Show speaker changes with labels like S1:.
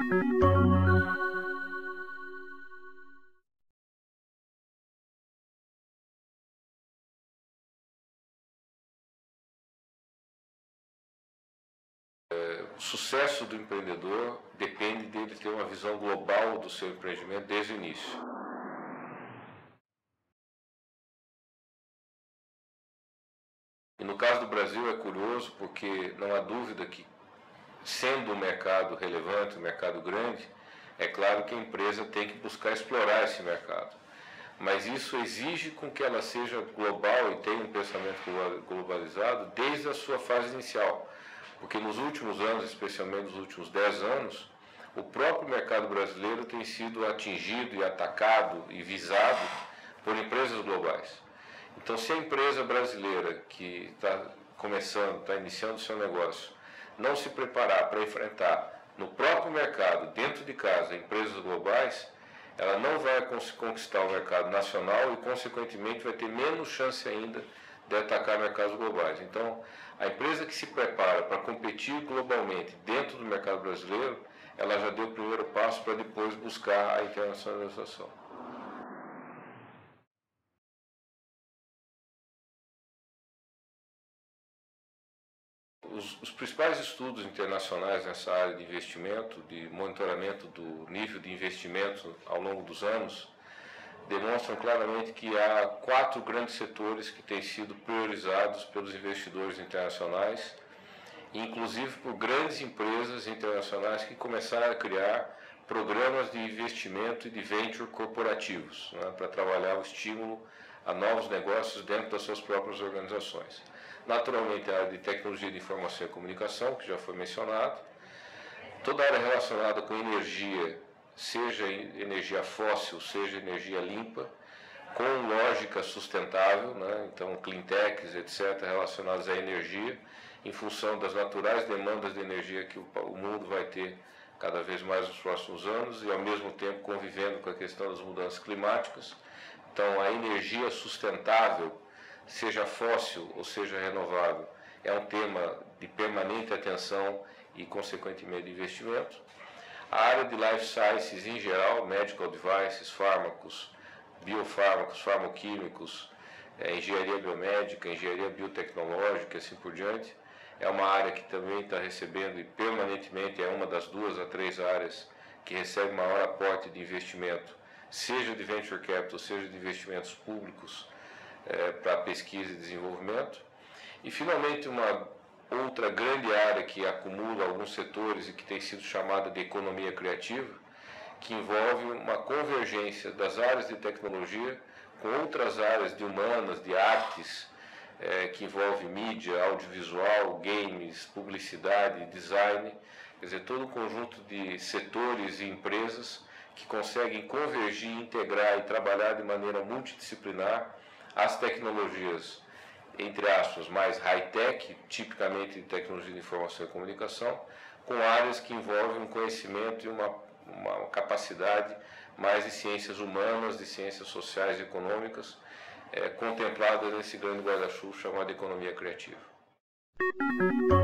S1: O sucesso do empreendedor depende dele ter uma visão global do seu empreendimento desde o início. E no caso do Brasil é curioso porque não há dúvida que, sendo um mercado relevante, um mercado grande, é claro que a empresa tem que buscar explorar esse mercado. Mas isso exige com que ela seja global e tenha um pensamento globalizado desde a sua fase inicial. Porque nos últimos anos, especialmente nos últimos 10 anos, o próprio mercado brasileiro tem sido atingido e atacado e visado por empresas globais. Então, se a empresa brasileira que está começando, está iniciando o seu negócio, não se preparar para enfrentar no próprio mercado, dentro de casa, empresas globais, ela não vai conquistar o mercado nacional e, consequentemente, vai ter menos chance ainda de atacar mercados globais. Então, a empresa que se prepara para competir globalmente dentro do mercado brasileiro, ela já deu o primeiro passo para depois buscar a internacionalização. Os principais estudos internacionais nessa área de investimento, de monitoramento do nível de investimento ao longo dos anos, demonstram claramente que há 4 grandes setores que têm sido priorizados pelos investidores internacionais, inclusive por grandes empresas internacionais que começaram a criar programas de investimento e de venture corporativos, né, para trabalhar o estímulo a novos negócios dentro das suas próprias organizações. Naturalmente, a área de tecnologia de informação e comunicação, que já foi mencionado, toda a área relacionada com energia, seja energia fóssil, seja energia limpa, com lógica sustentável, né? Então clean techs, etc., relacionadas à energia, em função das naturais demandas de energia que o mundo vai ter cada vez mais nos próximos anos e, ao mesmo tempo, convivendo com a questão das mudanças climáticas. Então, a energia sustentável, seja fóssil ou seja renovável, é um tema de permanente atenção e, consequentemente, de investimento. A área de life sciences em geral, medical devices, fármacos, biofármacos, farmoquímicos, engenharia biomédica, engenharia biotecnológica e assim por diante, é uma área que também está recebendo e permanentemente é uma das 2 a 3 áreas que recebe maior aporte de investimento, seja de venture capital, seja de investimentos públicos para pesquisa e desenvolvimento. E, finalmente, uma outra grande área que acumula alguns setores e que tem sido chamada de economia criativa, que envolve uma convergência das áreas de tecnologia com outras áreas de humanas, de artes, que envolve mídia, audiovisual, games, publicidade, design, quer dizer, todo um conjunto de setores e empresas que conseguem convergir, integrar e trabalhar de maneira multidisciplinar as tecnologias, entre aspas, mais high-tech, tipicamente de tecnologia de informação e comunicação, com áreas que envolvem um conhecimento e uma capacidade mais de ciências humanas, de ciências sociais e econômicas, contempladas nesse grande guarda-chuva chamado economia criativa.